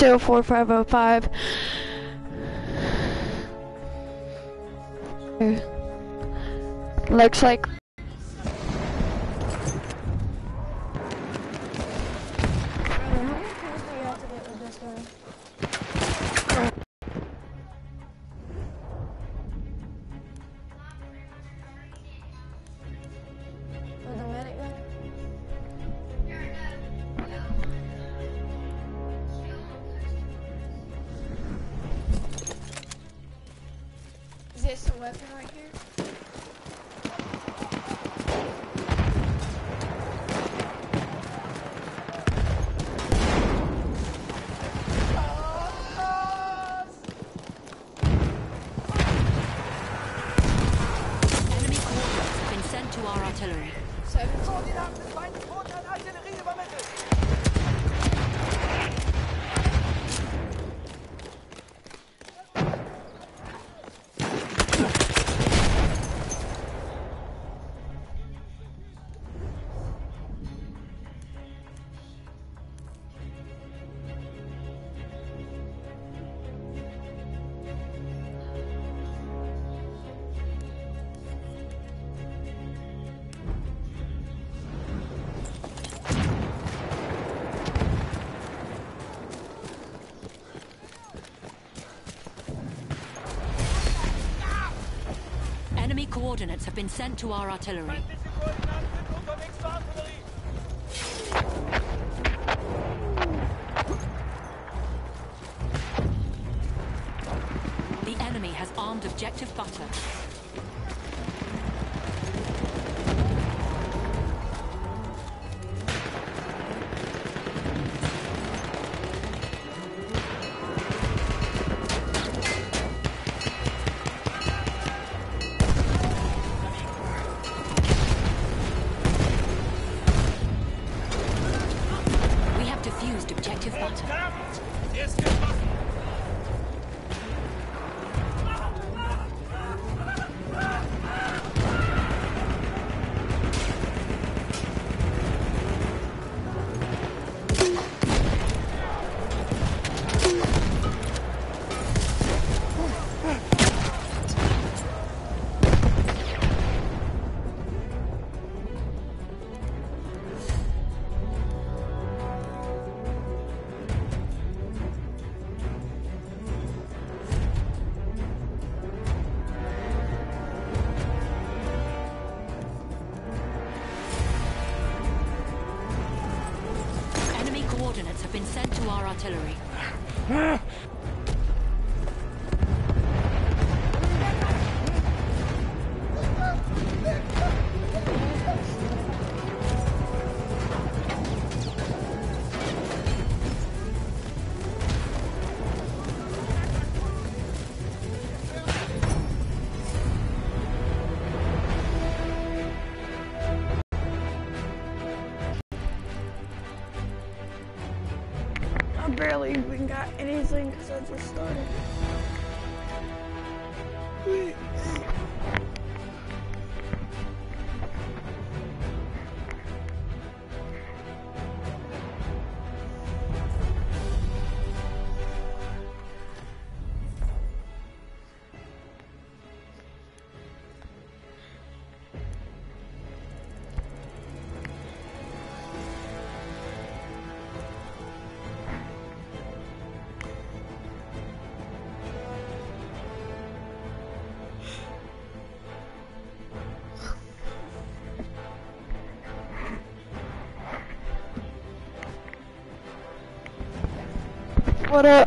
602-4505. Looks like is this a weapon right here? Enemy coordinates have been sent to our artillery. Enemy coordinates have been sent to our artillery. The enemy has armed objective butter. We have defused objective butter. Enemy coordinates have been sent to our artillery. I barely even got anything because I just started. What up?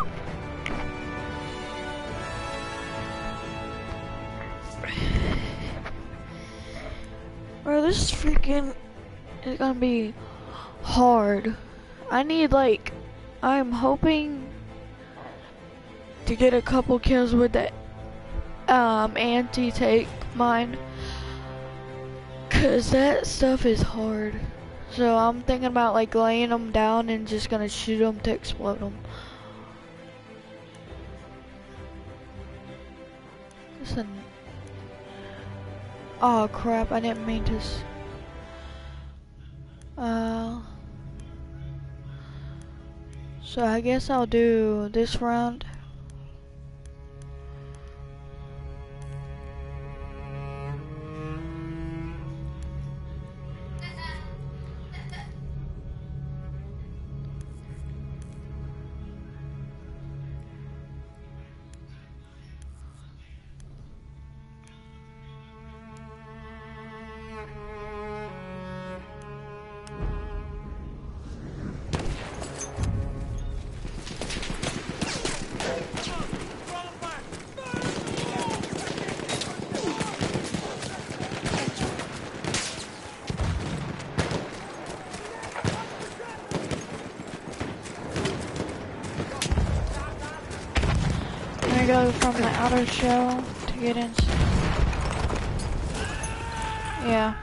Bro, this freaking is gonna be hard. I need I'm hoping to get a couple kills with that anti-tank mine, cause that stuff is hard. So I'm thinking about laying them down and just gonna shoot them to explode them. Listen. Oh crap! I didn't mean to. So I guess I'll do this round. I'm gonna go from the outer shell to get in. Yeah.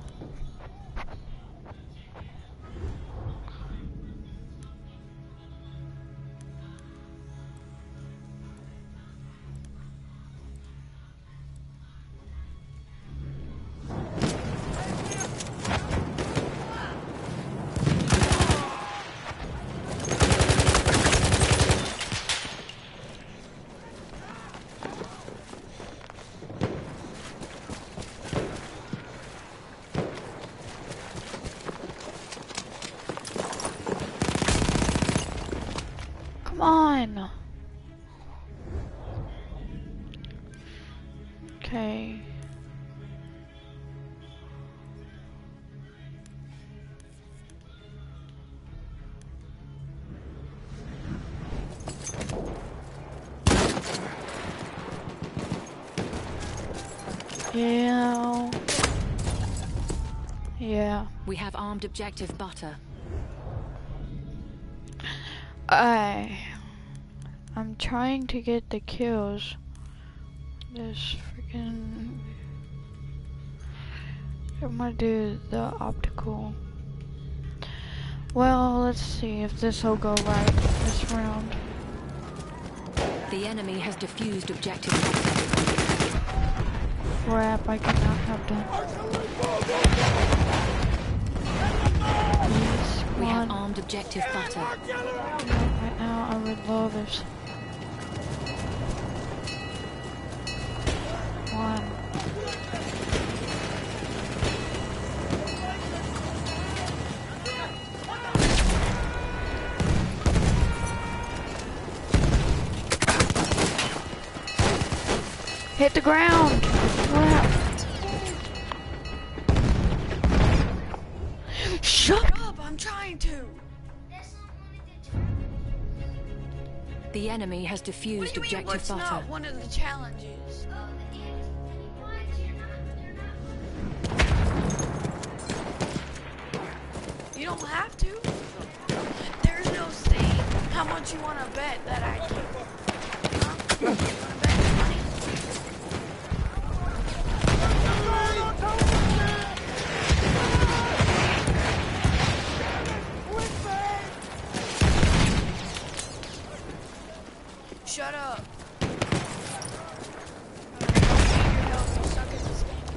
Come on. Okay. Yeah. Yeah. We have armed objective butter. I'm trying to get the kills. This freaking. I'm gonna do the optical. Well, let's see if this will go right this round. The enemy has defused objective butter. Crap, I could not have done. Please, come We have on. armed objective butter. Right now, I would love this. One. Hit the ground! Crap. Shut up! I'm trying to! The enemy has What defused do you mean, objective what's butter. not one of the challenges? You don't have to. There's no state. How much you want to bet that I can? Huh? You want to bet me money? Shut up. I don't need your help. You suck at this game.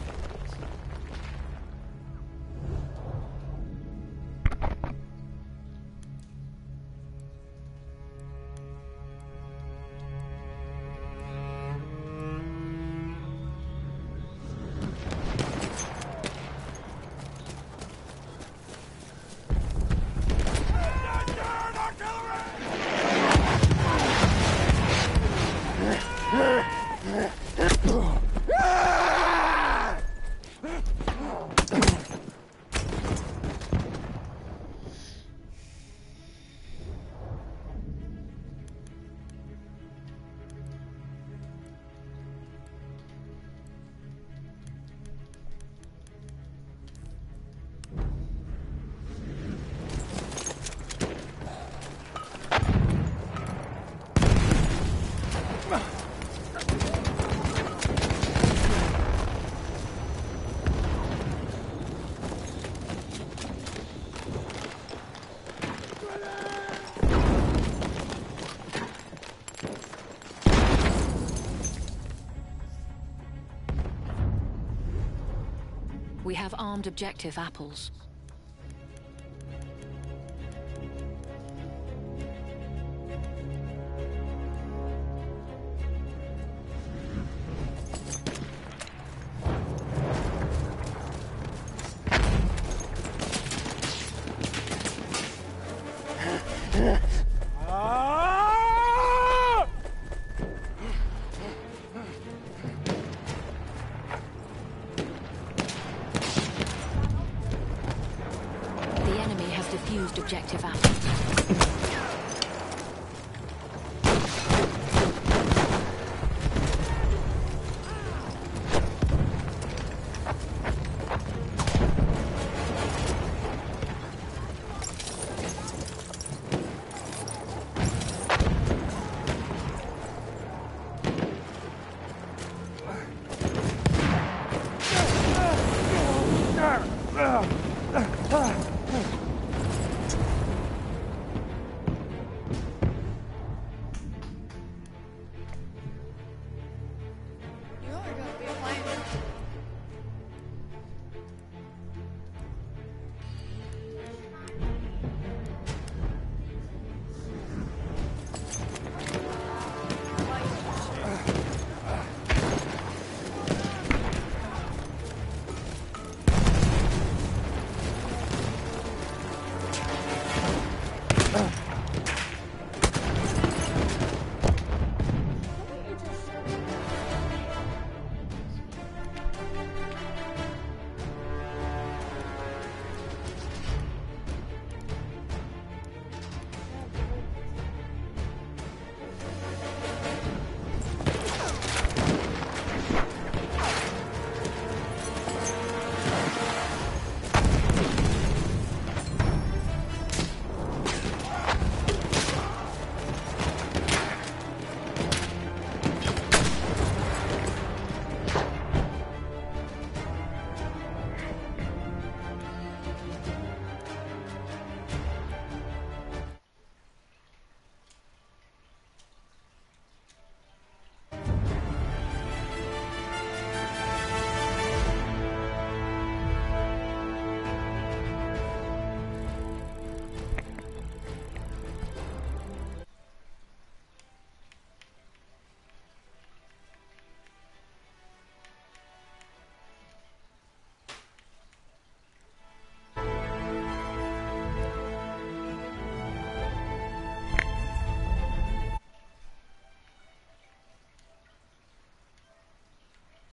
We have armed objective apples. active ammo.